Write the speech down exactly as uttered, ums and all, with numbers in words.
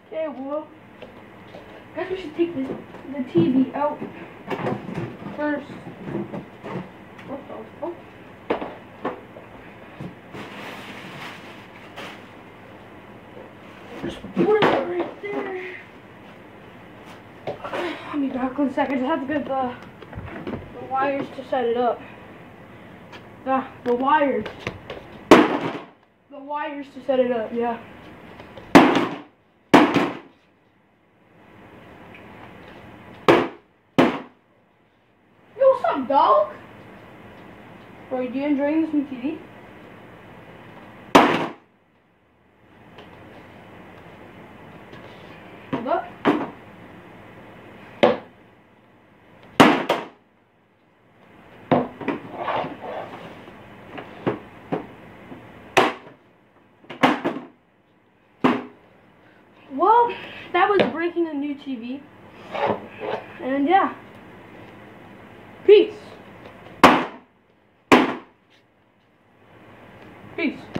Okay, well, I guess we should take the, the T V out first. Oh, oh, oh. Just put it right there. I'll be back in a second. I have to get the, the wires to set it up. The, the wires. The wires to set it up, yeah. Yo, what's up, dog? Bro, are you enjoying this new T V? Hold up. Well, that was breaking a new T V. And yeah. Peace. Peace.